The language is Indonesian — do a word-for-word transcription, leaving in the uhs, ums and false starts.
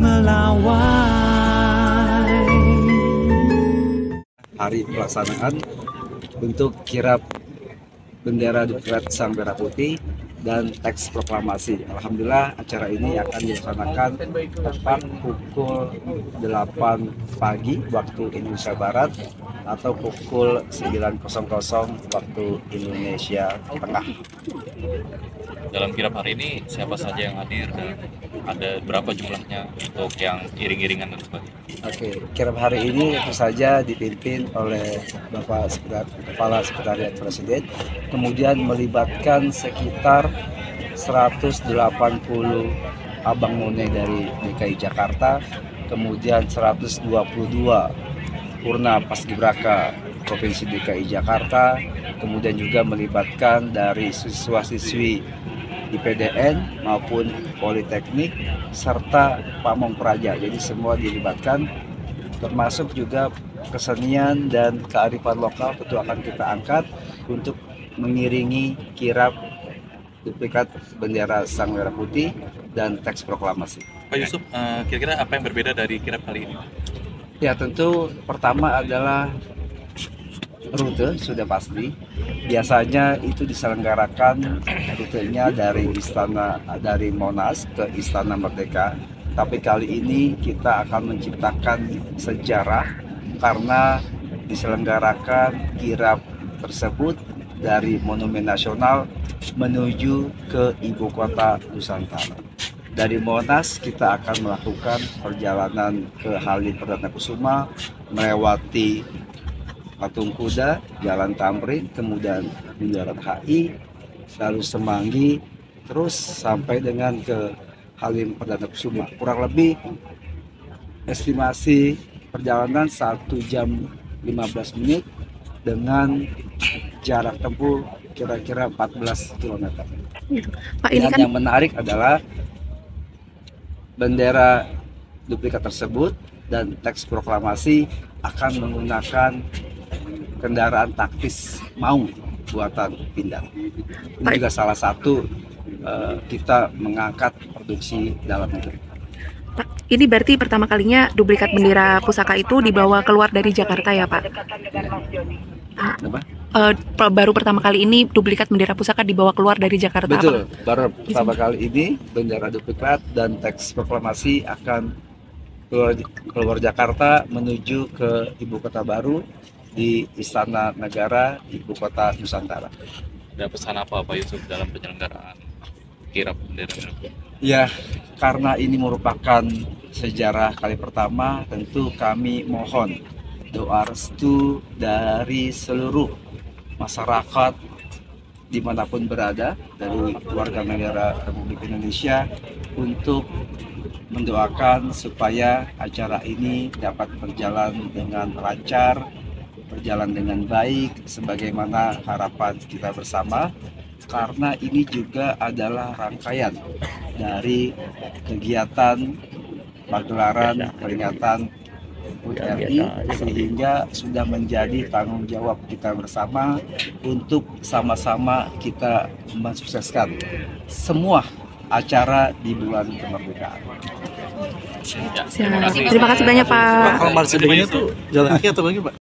melawai. Hari pelaksanaan untuk kirap bendera Duklat Sang Merah Putih dan teks proklamasi. Alhamdulillah acara ini akan dilaksanakan tepat pukul delapan pagi waktu Indonesia Barat atau pukul sembilan waktu Indonesia Tengah. Dalam kirap hari ini siapa saja yang hadir dan ada berapa jumlahnya untuk yang iring-iringan dan sebagainya? Oke, kirap hari ini tentu saja dipimpin oleh Bapak Sekretar, Kepala Sekretariat Presiden, kemudian melibatkan sekitar seratus delapan puluh abang none dari D K I Jakarta, kemudian seratus dua puluh dua Purna Paskibraka Provinsi D K I Jakarta, kemudian juga melibatkan dari siswa-siswi I P D N maupun Politeknik serta Pamong Praja. Jadi semua dilibatkan, termasuk juga kesenian dan kearifan lokal tentu akan kita angkat untuk mengiringi kirap duplikat bendera Sang Merah Putih dan teks proklamasi. Pak Yusuf, uh, kira-kira apa yang berbeda dari kirap kali ini? Ya, tentu pertama adalah rute, sudah pasti. Biasanya itu diselenggarakan rutenya dari istana dari Monas ke Istana Merdeka. Tapi kali ini kita akan menciptakan sejarah karena diselenggarakan kirap tersebut dari Monumen Nasional menuju ke Ibu Kota Nusantara. Dari Monas kita akan melakukan perjalanan ke Halim Perdana Kusuma, melewati Patung Kuda, Jalan Tamrin, kemudian Bundaran H I, lalu Semanggi, terus sampai dengan ke Halim Perdana Kusuma. Kurang lebih estimasi perjalanan satu jam lima belas menit dengan jarak tempuh kira-kira empat belas kilometer. Pak, ini Dan kan yang menarik adalah bendera duplikat tersebut dan teks proklamasi akan menggunakan kendaraan taktis Maung buatan Pindad. Ini juga salah satu uh, kita mengangkat produksi dalam negeri. Pak, ini berarti pertama kalinya duplikat bendera pusaka itu dibawa keluar dari Jakarta ya, Pak? Apa? Uh, baru pertama kali ini duplikat bendera pusaka dibawa keluar dari Jakarta. Betul, apa? baru pertama kali ini bendera duplikat dan teks proklamasi akan keluar, keluar Jakarta menuju ke ibu kota baru di Istana Negara Ibu Kota Nusantara. Ada pesan apa Pak Yusuf dalam penyelenggaraan kirap bendera? Ya, karena ini merupakan sejarah kali pertama, tentu kami mohon doa restu dari seluruh masyarakat dimanapun berada dari warga negara Republik Indonesia untuk mendoakan supaya acara ini dapat berjalan dengan lancar, berjalan dengan baik sebagaimana harapan kita bersama, karena ini juga adalah rangkaian dari kegiatan pagelaran peringatan H U T R I, sehingga sudah menjadi tanggung jawab kita bersama untuk sama-sama kita mensukseskan semua acara di bulan kemerdekaan. Ya, terima kasih. Terima kasih banyak, Pak. Kalau marsibilnya tuh jalan kaki atau bagaimana, Pak?